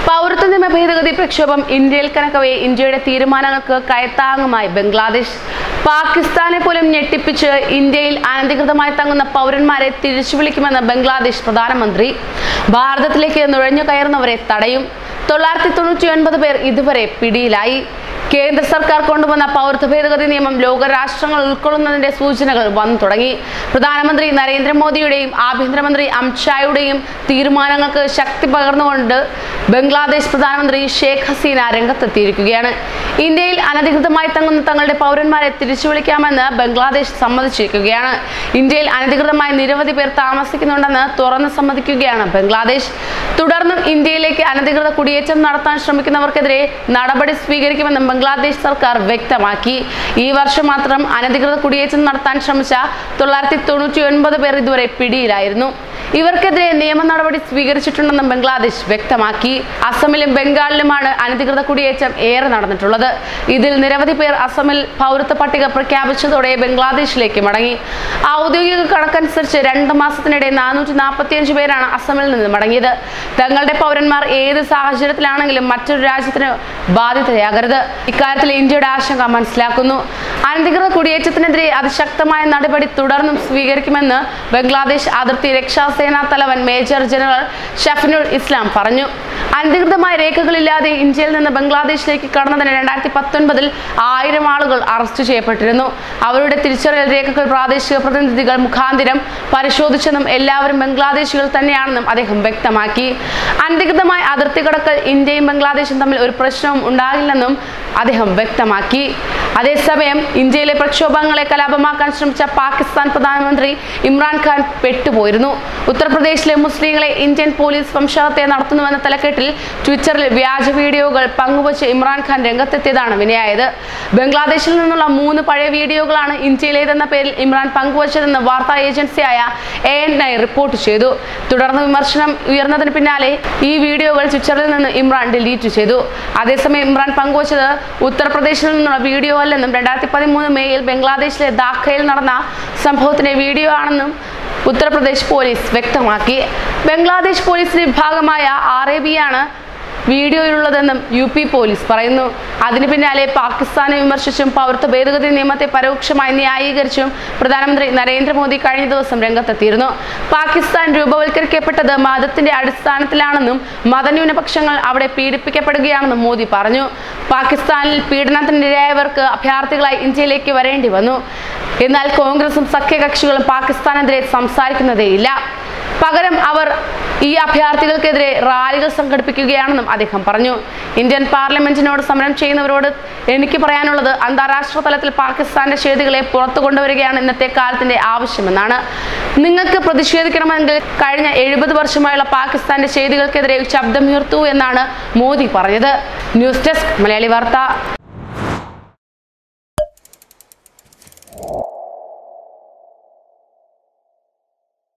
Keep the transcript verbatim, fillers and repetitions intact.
പൗരത്വ നിയമ ഭേദഗതി പ്രക്ഷോഭം ഇന്ത്യയിൽ കനക്കവേ ഇന്ത്യയുടെ തീരുമാനങ്ങൾക്ക് കയത്താങ്ങുമായി ബംഗ്ലാദേശ്. പാകിസ്ഥാനെ പോലും ഞെട്ടിപ്പിച്ച് ഇന്ത്യയിൽ അനധികൃതമായി തങ്ങുന്ന പൗരന്മാരെ തിരിച്ചു വിളിക്കുമെന്ന് ബംഗ്ലാദേശ് പ്രധാനമന്ത്രി. ഭാരതത്തിലേക്ക് നുഴഞ്ഞു കയറുന്നവരെ തടയും. തൊള്ളായിരത്തി തൊണ്ണൂറ്റി ഒൻപത് പേർ ഇതുവരെ പിടിയിലായി. കേന്ദ്ര സർക്കാർ കൊണ്ടുവന്ന പൗരത്വ ഭേദഗതി നിയമം ലോകരാഷ്ട്രങ്ങൾ ഉൾക്കൊള്ളുന്നതിന്റെ സൂചനകൾ വന്നു തുടങ്ങി. പ്രധാനമന്ത്രി നരേന്ദ്രമോദിയുടെയും ആഭ്യന്തരമന്ത്രി അമിത്ഷായുടെയും തീരുമാനങ്ങൾക്ക് ശക്തി പകർന്നുകൊണ്ട് ബംഗ്ലാദേശ് പ്രധാനമന്ത്രി ഷേഖ് ഹസീന രംഗത്തെത്തിയിരിക്കുകയാണ്. ഇന്ത്യയിൽ അനധികൃതമായി തങ്ങുന്ന തങ്ങളുടെ പൗരന്മാരെ തിരിച്ചു വിളിക്കാമെന്ന് ബംഗ്ലാദേശ് സമ്മതിച്ചിരിക്കുകയാണ്. ഇന്ത്യയിൽ അനധികൃതമായി നിരവധി പേർ താമസിക്കുന്നുണ്ടെന്ന് തുറന്നു സമ്മതിക്കുകയാണ് ബംഗ്ലാദേശ്. തുടർന്നും ഇന്ത്യയിലേക്ക് അനധികൃത കുടിയേറ്റം നടത്താൻ ശ്രമിക്കുന്നവർക്കെതിരെ നടപടി സ്വീകരിക്കുമെന്നും ബംഗ്ലാദേശ് സർക്കാർ വ്യക്തമാക്കി. ഈ വർഷം മാത്രം അനധികൃത കുടിയേറ്റം നടത്താൻ ശ്രമിച്ച തൊള്ളായിരത്തി തൊണ്ണൂറ്റി ഒൻപത് പേർ ഇതുവരെ പിടിയിലായിരുന്നു. ഇവർക്കെതിരെ നിയമ നടപടി സ്വീകരിച്ചിട്ടുണ്ടെന്നും ബംഗ്ലാദേശ് വ്യക്തമാക്കി. അസമിലും ബംഗാളിലുമാണ് അനധികൃത കുടിയേറ്റം ഏറെ നടന്നിട്ടുള്ളത്. ഇതിൽ നിരവധി പേർ അസമിൽ പൗരത്വ പട്ടിക പ്രഖ്യാപിച്ചതോടെ ബംഗ്ലാദേശിലേക്ക് മടങ്ങി. ഔദ്യോഗിക കണക്കനുസരിച്ച് രണ്ട് മാസത്തിനിടെ നാനൂറ്റി നാൽപ്പത്തി അഞ്ച് പേരാണ് അസമിൽ നിന്ന് മടങ്ങിയത്. തങ്ങളുടെ പൗരന്മാർ ഏത് സാഹചര്യത്തിലാണെങ്കിലും മറ്റൊരു രാജ്യത്തിന് ബാധിതയാകരുത്. ഇക്കാര്യത്തിൽ ഇന്ത്യയുടെ ആശങ്ക മനസ്സിലാക്കുന്നു. അനധികൃത കുടിയേറ്റത്തിനെതിരെ അതിശക്തമായ നടപടി തുടർന്നും സ്വീകരിക്കുമെന്ന് ബംഗ്ലാദേശ് അതിർത്തി രക്ഷാസേനാ തലവൻ മേജർ ജനറൽ ഷഫിനുൽ ഇസ്ലാം പറഞ്ഞു. അനധികൃതമായ രേഖകളില്ലാതെ ഇന്ത്യയിൽ നിന്ന് ബംഗ്ലാദേശിലേക്ക് കടന്നതിന് രണ്ടായിരത്തി പത്തൊൻപതിൽ ആയിരം ആളുകൾ അറസ്റ്റ് ചെയ്യപ്പെട്ടിരുന്നു. അവരുടെ തിരിച്ചറിയൽ രേഖകൾ പ്രാദേശിക പ്രതിനിധികൾ മുഖാന്തിരം പരിശോധിച്ചെന്നും എല്ലാവരും ബംഗ്ലാദേശികൾ തന്നെയാണെന്നും അദ്ദേഹം വ്യക്തമാക്കി. അനധികൃതമായ അതിർത്തി കടക്കൽ ഇന്ത്യയും ബംഗ്ലാദേശും തമ്മിൽ ഒരു പ്രശ്നവും ഉണ്ടാകില്ലെന്നും അദ്ദേഹം വ്യക്തമാക്കി. അതേസമയം ഇന്ത്യയിലെ പ്രക്ഷോഭങ്ങളെ കലാപമാക്കാൻ ശ്രമിച്ച പാകിസ്ഥാൻ പ്രധാനമന്ത്രി ഇമ്രാൻഖാൻ പെട്ടുപോയിരുന്നു. ഉത്തർപ്രദേശിലെ മുസ്ലിങ്ങളെ ഇന്ത്യൻ പോലീസ് വംശഹത്യ നടത്തുന്നുവെന്ന തലക്കെട്ടിൽ ട്വിറ്ററിൽ വ്യാജ വീഡിയോകൾ പങ്കുവച്ച് ഇമ്രാൻഖാൻ രംഗത്തെത്തിയതാണ് വിനയായത്. ബംഗ്ലാദേശിൽ നിന്നുള്ള മൂന്ന് പഴയ വീഡിയോകളാണ് ഇന്ത്യയിലേതെന്ന പേരിൽ ഇമ്രാൻ പങ്കുവച്ചതെന്ന് വാർത്താ ഏജൻസിയായ എ എൻ ഐ റിപ്പോർട്ട് ചെയ്തു. തുടർന്ന് വിമർശനം ഉയർന്നതിന് പിന്നാലെ ഈ വീഡിയോകൾ ട്വിറ്ററിൽ നിന്ന് ഇമ്രാൻ ഡിലീറ്റ് ചെയ്തു. അതേസമയം ഇമ്രാൻ പങ്കുവച്ചത് ഉത്തർപ്രദേശിൽ നിന്നുള്ള വീഡിയോ അല്ലെന്നും രണ്ടായിരത്തി പതിമൂന്ന് മെയ്യിൽ ബംഗ്ലാദേശിലെ ധാക്കയിൽ നടന്ന സംഭവത്തിന്റെ വീഡിയോ ആണെന്നും ഉത്തർപ്രദേശ് പോലീസ് വ്യക്തമാക്കി. ബംഗ്ലാദേശ് പോലീസിന്റെ വിഭാഗമായ ആർ എ ബി ആണ് വീഡിയോയിലുള്ളതെന്നും യു പി പോലീസ് പറയുന്നു. അതിന് പിന്നാലെ പാകിസ്ഥാനെ വിമർശിച്ചും പൗരത്വ ഭേദഗതി നിയമത്തെ പരോക്ഷമായി ന്യായീകരിച്ചും പ്രധാനമന്ത്രി നരേന്ദ്രമോദി കഴിഞ്ഞ ദിവസം രംഗത്തെത്തിയിരുന്നു. പാകിസ്ഥാൻ രൂപവൽക്കരിക്കപ്പെട്ടത് മതത്തിന്റെ അടിസ്ഥാനത്തിലാണെന്നും മതന്യൂനപക്ഷങ്ങൾ അവിടെ പീഡിപ്പിക്കപ്പെടുകയാണെന്നും മോദി പറഞ്ഞു. പാകിസ്ഥാനിൽ പീഡനത്തിനിരയായവർക്ക് അഭയാർത്ഥികളായി ഇന്ത്യയിലേക്ക് വരേണ്ടി വന്നു. എന്നാൽ കോൺഗ്രസും സഖ്യകക്ഷികളും പാകിസ്ഥാനെതിരെ സംസാരിക്കുന്നതേയില്ല. പകരം അവർ ഈ അഭയാർത്ഥികൾക്കെതിരെ റാലികൾ സംഘടിപ്പിക്കുകയാണെന്നും അദ്ദേഹം പറഞ്ഞു. ഇന്ത്യൻ പാർലമെന്റിനോട് സമരം ചെയ്യുന്നവരോട് എനിക്ക് പറയാനുള്ളത് അന്താരാഷ്ട്ര തലത്തിൽ പാകിസ്ഥാന്റെ ചെയ്തികളെ പുറത്തു കൊണ്ടുവരികയാണ് ഇന്നത്തെ കാലത്തിന്റെ ആവശ്യമെന്നാണ്. നിങ്ങൾക്ക് പ്രതിഷേധിക്കണമെങ്കിൽ കഴിഞ്ഞ എഴുപത് വർഷമായുള്ള പാകിസ്ഥാന്റെ ചെയ്തികൾക്കെതിരെ ശബ്ദമുയർത്തൂ എന്നാണ് മോദി പറഞ്ഞത്. ന്യൂസ് ഡെസ്ക് മലയാളി വാർത്ത.